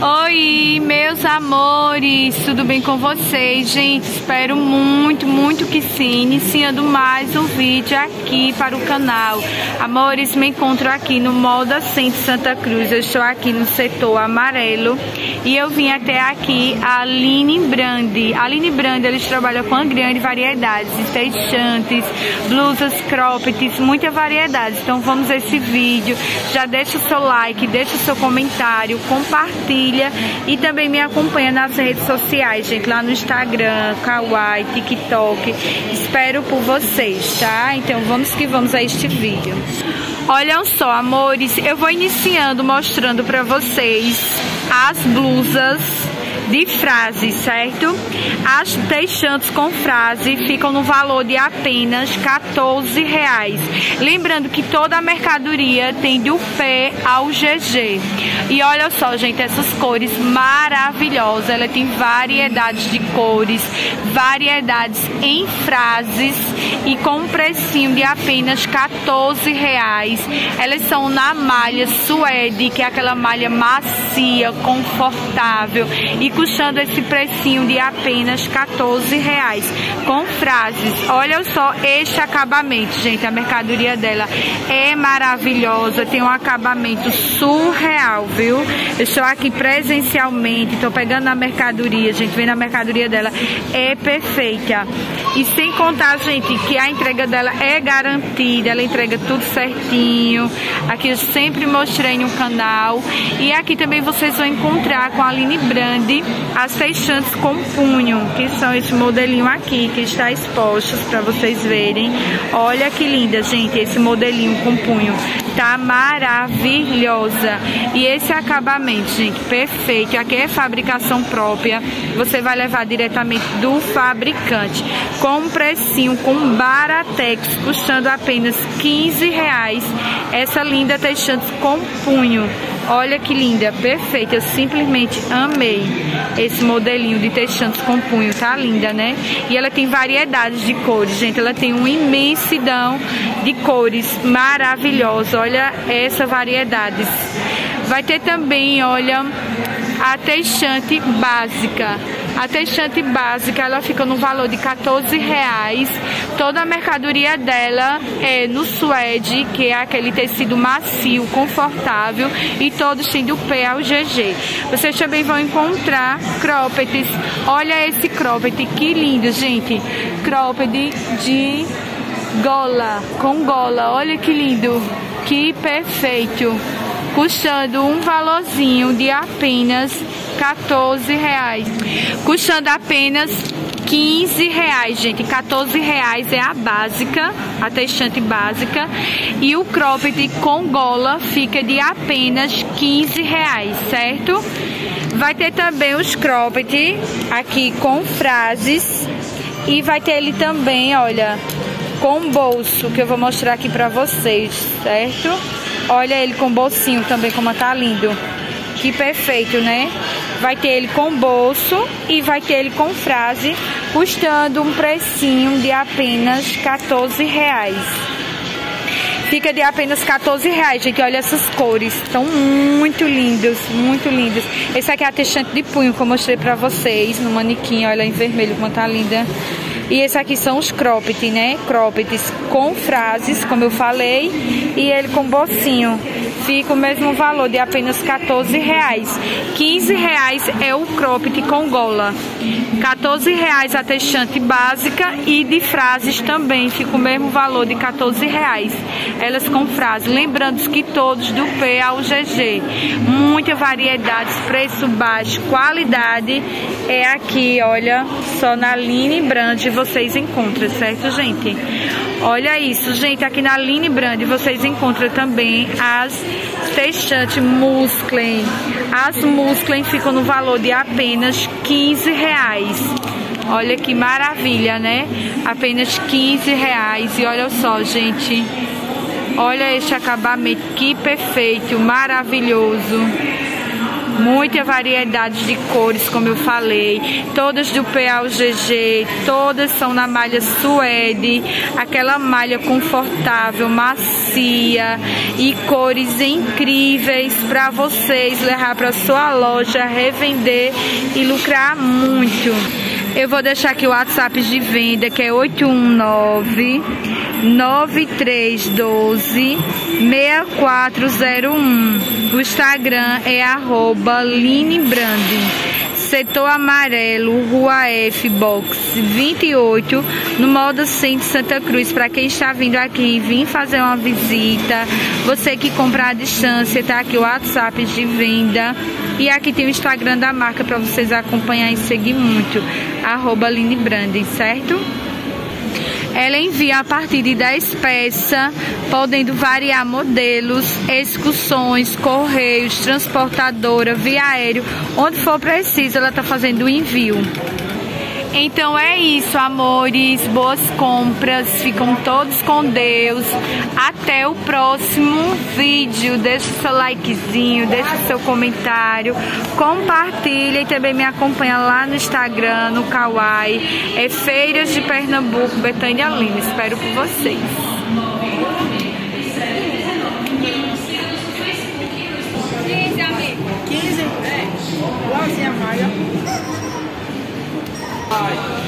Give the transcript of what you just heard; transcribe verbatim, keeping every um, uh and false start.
Oi, meus amores, tudo bem com vocês? Gente, espero muito, muito que sim, iniciando mais um vídeo aqui para o canal. Amores, me encontro aqui no Moda Center Santa Cruz. Eu estou aqui no setor amarelo e eu vim até aqui a Aline Brand. A Aline Brand, eles trabalham com grande variedade de texantes, blusas, croppeds, muita variedade. Então vamos a esse vídeo, já deixa o seu like, deixa o seu comentário, compartilha e também me acompanha nas redes sociais, gente, lá no Instagram, Kawaii, TikTok. Espero por vocês, tá? Então vamos que vamos a este vídeo. Olhem só, amores, eu vou iniciando mostrando pra vocês as blusas de frase, certo? As texantes com frase ficam no valor de apenas quatorze reais. Lembrando que toda a mercadoria tem do P ao G G. E olha só, gente, essas cores maravilhosas. Ela tem variedades de cores, variedades em frases e com um precinho de apenas quatorze reais. Elas são na malha suede, que é aquela malha macia, confortável, e custando esse precinho de apenas quatorze reais, com frases. Olha só este acabamento, gente, a mercadoria dela é maravilhosa, tem um acabamento surreal, viu? Eu estou aqui presencialmente, estou pegando a mercadoria, gente, vendo a mercadoria dela, é perfeita. E sem contar, gente, que a entrega dela é garantida, ela entrega tudo certinho. Aqui eu sempre mostrei no canal. E aqui também vocês vão encontrar com a Aline Brand as texantes com punho, que são esse modelinho aqui, que está exposto para vocês verem. Olha que linda, gente, esse modelinho com punho. Tá maravilhosa. E esse acabamento, gente, perfeito. Aqui é fabricação própria. Você vai levar diretamente do fabricante. Com um precinho, com Baratex, custando apenas quinze reais. Essa linda texante com punho. Olha que linda, perfeita, eu simplesmente amei esse modelinho de texantes com punho, tá linda, né? E ela tem variedades de cores, gente, ela tem uma imensidão de cores maravilhosas, olha essa variedade. Vai ter também, olha, a texante básica. A texante básica, ela fica no valor de quatorze reais. Toda a mercadoria dela é no suede, que é aquele tecido macio, confortável, e todos têm do P ao G G. Vocês também vão encontrar croppeds. Olha esse cropped, que lindo, gente. Cropped de gola, com gola, olha que lindo, que perfeito. Custando um valorzinho de apenas quatorze reais. Custando apenas quinze reais, gente. quatorze reais é a básica, a texante básica. E o cropped com gola fica de apenas quinze reais, certo? Vai ter também os cropped aqui com frases. E vai ter ele também, olha, com bolso, que eu vou mostrar aqui pra vocês, certo? Olha ele com bolsinho também, como tá lindo. Que perfeito, né? Vai ter ele com bolso e vai ter ele com frase, custando um precinho de apenas quatorze reais. Fica de apenas quatorze reais, gente. Olha essas cores, estão muito lindos, muito lindos. Esse aqui é a texante de punho que eu mostrei pra vocês no manequim, olha em vermelho como tá linda. E esse aqui são os cropped, né? Croppeds com frases, como eu falei, e ele com bolsinho. Fica o mesmo valor de apenas quatorze reais. quinze reais é o cropped com gola. quatorze reais a texante básica e de frases também. Fica o mesmo valor de quatorze reais. Elas com frases. Lembrando que todos do P ao G G. Muita variedade, preço baixo, qualidade. É aqui, olha, só na Aline Brand vocês encontram, certo, gente? Olha isso, gente, aqui na Aline Brand vocês encontram também as texantes Musclen. As Musclen ficam no valor de apenas quinze reais. Olha que maravilha, né? Apenas quinze reais. E olha só, gente, olha este acabamento, que perfeito, maravilhoso. muita variedade de cores, como eu falei, todas do P ao G G, todas são na malha suede, aquela malha confortável, macia e cores incríveis para vocês levar para sua loja, revender e lucrar muito. Eu vou deixar aqui o WhatsApp de venda, que é oito um nove, nove três um dois, seis quatro zero um. O Instagram é arroba linebranding. Setor Amarelo, Rua F, Box vinte e oito, no Moda Centro Santa Cruz. Para quem está vindo aqui, vim fazer uma visita. Você que comprar à distância, tá aqui o WhatsApp de venda. E aqui tem o Instagram da marca para vocês acompanhar e seguir muito. Arroba linebranding, certo? Ela envia a partir de dez peças, podendo variar modelos, excursões, correios, transportadora, via aéreo, onde for preciso, ela está fazendo o envio. Então é isso, amores, boas compras, ficam todos com Deus. Até o próximo vídeo. Deixa o seu likezinho, deixa o seu comentário, compartilha e também me acompanha lá no Instagram, no Kawaii. É Feiras de Pernambuco, Betânia Lima. Espero por vocês. quinze, amigo. quinze? É. Igualzinha a Maia. Bye.